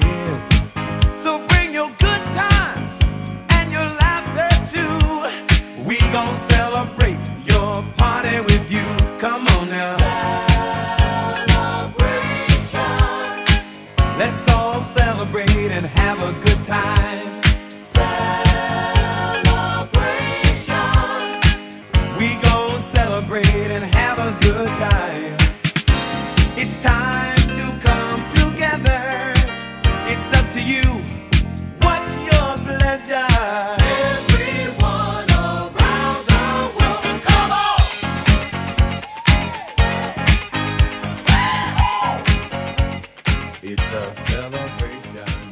is. So bring your good times and your laughter too. We gon' celebrate your party with you. Come on now. Celebration. Let's all celebrate and have a good time. Celebration. We gon' celebrate and have a good time. It's time to come together. It's up to you. What's your pleasure? Everyone around the world, come on! It's a celebration.